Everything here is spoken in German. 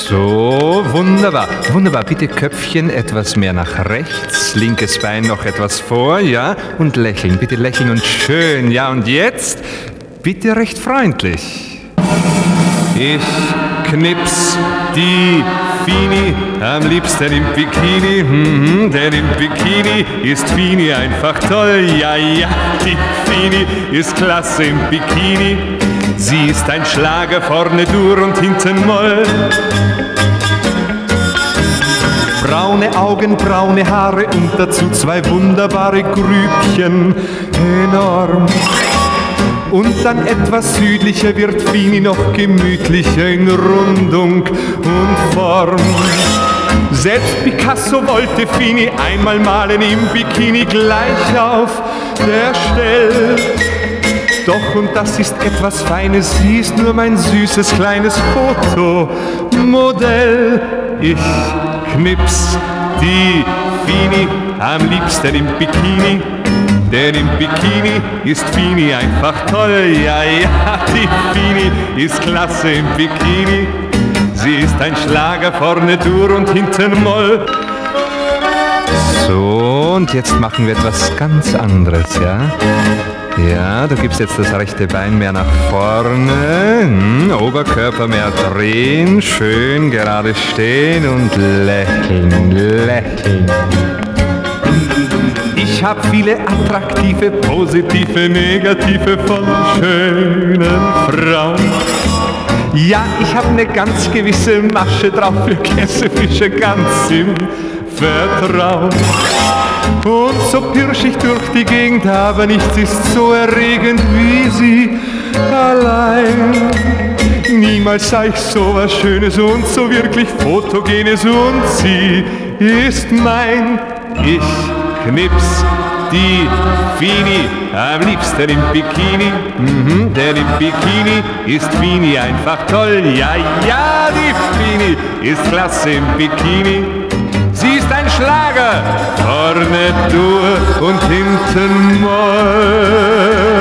So, wunderbar. Wunderbar. Bitte Köpfchen etwas mehr nach rechts, linkes Bein noch etwas vor, ja? Und lächeln, bitte lächeln und schön, ja? Und jetzt bitte recht freundlich. Ich knips die Fini am liebsten im Bikini, denn im Bikini ist Fini einfach toll. Ja, ja, die Fini ist klasse im Bikini. Sie ist ein Schlager, vorne Dur und hinten Moll. Braune Augen, braune Haare und dazu zwei wunderbare Grübchen, enorm. Und dann etwas südlicher wird Fini noch gemütlicher in Rundung und Form. Selbst Picasso wollte Fini einmal malen im Bikini gleich auf der Stelle. Doch, und das ist etwas Feines, sie ist nur mein süßes kleines Fotomodell. Ich knips die Fini am liebsten im Bikini, denn im Bikini ist Fini einfach toll. Ja, ja, die Fini ist klasse im Bikini. Sie ist ein Schlager, vorne Dur und hinten Moll. So, und jetzt machen wir etwas ganz anderes, ja? Ja, du gibst jetzt das rechte Bein mehr nach vorne, Oberkörper mehr drehen, schön gerade stehen und lächeln, lächeln. Ich hab viele attraktive, positive, negative von schönen Frauen. Ja, ich hab ne ganz gewisse Masche drauf für Käsefische ganz im Vertrauen. Und so pirsch ich durch die Gegend, aber nichts ist so erregend wie sie allein. Niemals sah ich so was Schönes und so wirklich Fotogenes und sie ist mein. Ich knips die Fini am liebsten im Bikini, denn im Bikini ist Fini einfach toll. Ja, ja, die Fini ist klasse im Bikini. Sie ist ein Schlager, vorne Dur und hinten Moll.